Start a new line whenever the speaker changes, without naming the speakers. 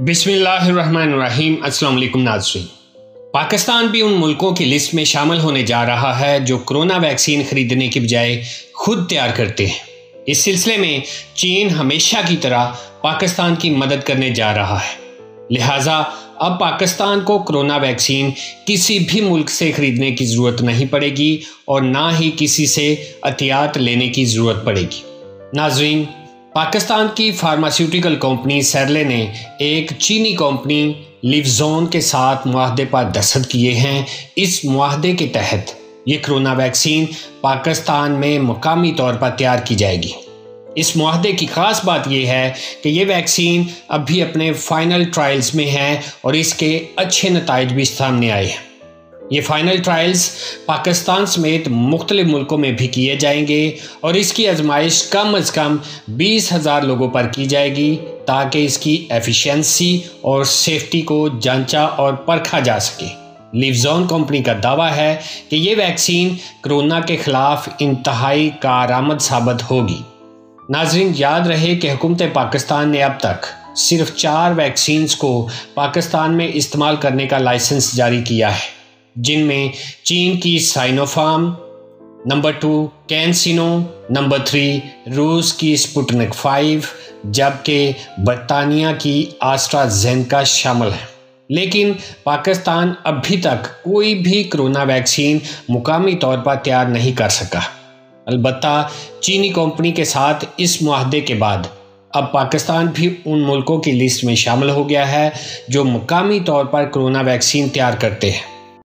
बिस्मिल्लाहिर्रहमानिर्रहीम। अस्सलाम वालेकुम नाज़रीन। पाकिस्तान भी उन मुल्कों की लिस्ट में शामिल होने जा रहा है जो कोरोना वैक्सीन खरीदने की बजाय खुद तैयार करते हैं। इस सिलसिले में चीन हमेशा की तरह पाकिस्तान की मदद करने जा रहा है। लिहाजा अब पाकिस्तान को कोरोना वैक्सीन किसी भी मुल्क से खरीदने की ज़रूरत नहीं पड़ेगी और ना ही किसी से एहतियात लेने की ज़रूरत पड़ेगी। नाज़रीन, पाकिस्तान की फार्मास्यूटिकल कंपनी सेरले ने एक चीनी कंपनी लिवज़ोन के साथ मुआहदे पर दस्तखत किए हैं। इस मुआहदे के तहत ये कोरोना वैक्सीन पाकिस्तान में मुकामी तौर पर तैयार की जाएगी। इस मुआहदे की ख़ास बात यह है कि ये वैक्सीन अभी अपने फाइनल ट्रायल्स में है और इसके अच्छे नताइज भी सामने आए हैं। ये फाइनल ट्रायल्स पाकिस्तान समेत मुख्तलिफ मुल्कों में भी किए जाएंगे और इसकी आजमाइश कम अज़ कम 20,000 लोगों पर की जाएगी ताकि इसकी एफिशिएंसी और सेफ्टी को जांचा और परखा जा सके। लिवज़ोन कंपनी का दावा है कि ये वैक्सीन कोरोना के ख़िलाफ़ इंतहाई कारआमद साबित होगी। नाज़रीन, याद रहे कि हुकूमत पाकिस्तान ने अब तक सिर्फ 4 वैक्सीन्स को पाकिस्तान में इस्तेमाल करने का लाइसेंस जारी किया है, जिनमें चीन की साइनोफार्म, नंबर 2 कैंसिनो, नंबर 3 रूस की स्पुतनिक 5, जबकि बरतानिया की एस्ट्राज़ेनेका शामिल है। लेकिन पाकिस्तान अभी तक कोई भी कोरोना वैक्सीन मुकामी तौर पर तैयार नहीं कर सका। अलबत्ता चीनी कंपनी के साथ इस मुआहदे के बाद अब पाकिस्तान भी उन मुल्कों की लिस्ट में शामिल हो गया है जो मुकामी तौर पर कोरोना वैक्सीन तैयार करते हैं।